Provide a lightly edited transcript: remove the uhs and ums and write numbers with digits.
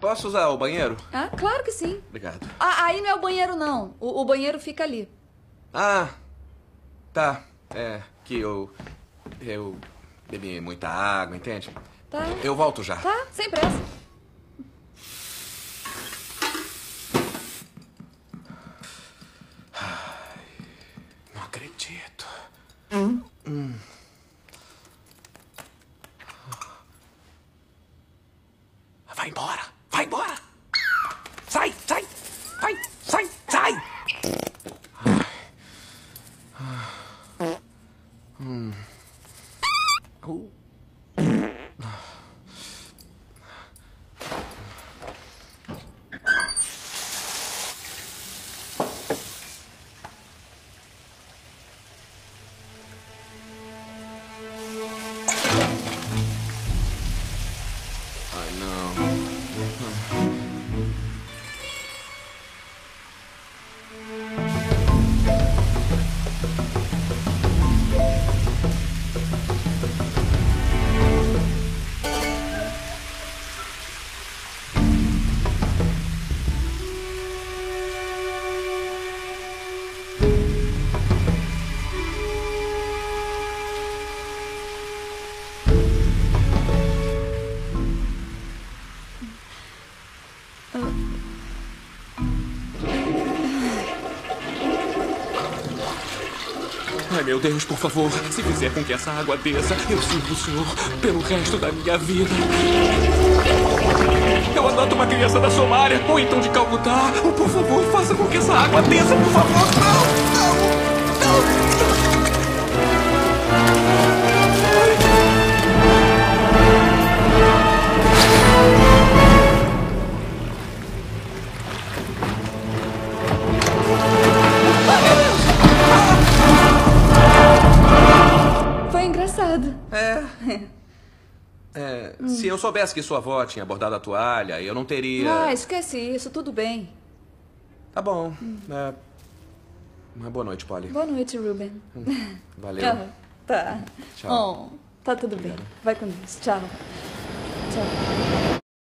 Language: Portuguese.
Posso usar o banheiro? Ah, claro que sim. Obrigado. Ah, aí não é o banheiro, não. O banheiro fica ali. Ah, tá. É que eu bebi muita água, entende? Tá. Eu volto já. Tá, sem pressa. Não acredito. Vai embora! Vai embora! Sai! Sai! Vai! Sai! Sai! Ai, não. Ai, meu Deus, por favor, se fizer com que essa água desça, eu sirvo o senhor pelo resto da minha vida. Eu adoto uma criança da Somália, ou então de Calcutá. Por favor, faça com que essa água desça, por favor. Não, não, não. Foi engraçado. Se eu soubesse que sua avó tinha bordado a toalha, eu não teria... Ah, esquece isso, tudo bem. Tá bom. Uma boa noite, Polly. Boa noite, Ruben. Valeu. Ah, tá. Tchau. Oh, tá tudo bem. Vai com Deus. Tchau. Tchau.